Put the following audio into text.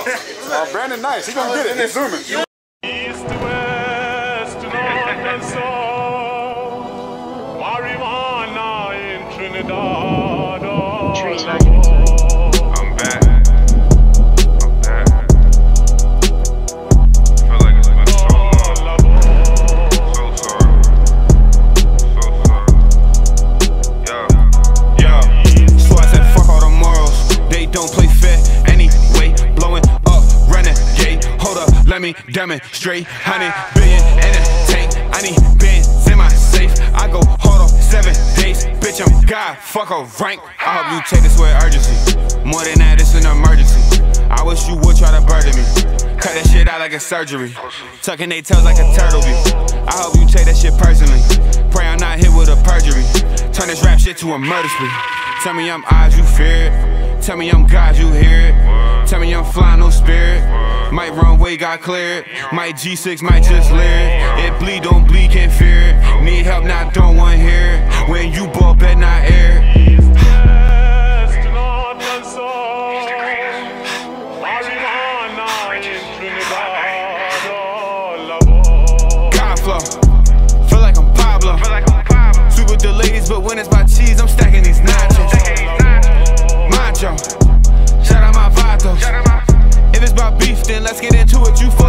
Brandon nice. He gonna get it. He's zooming. East, west, north and south. Marijuana in Trinidad. I'm back. Feel like it's been so long. So sorry. Yeah. So I said fuck all the morals. They don't play fair anyway. Blowing up, renegade. Hold up, let me demonstrate. 100 billion in a tank. I need bands in my safe. I go hard on 7 days. Bitch, I'm God, fuck a rank. I hope you take this with urgency. More than that, it's an emergency. I wish you would try to burden me. Cut that shit out like a surgery. Tucking they tails like a turtle bee. I hope you take that shit personally. Pray I'm not hit with a perjury. Turn this rap shit to a murder spree. Tell me I'm eyes, you fear it. Tell me I'm God, you hear it. Tell me I'm flying, no spirit. Might runway got cleared. Might G6, might just leer it. It bleed, don't bleed, can't fear it. Need help, now don't want hear it. When you ball, bet not air it. God flow, feel like I'm Pablo. Sweet with the ladies, but when it's my cheese, I'm stacking these nachos. Macho, shout out my vato. If it's about beef, then let's get into it. You